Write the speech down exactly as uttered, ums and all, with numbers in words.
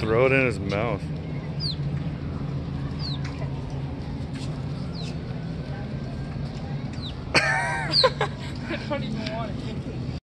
throw it in his mouth. I don't even want it.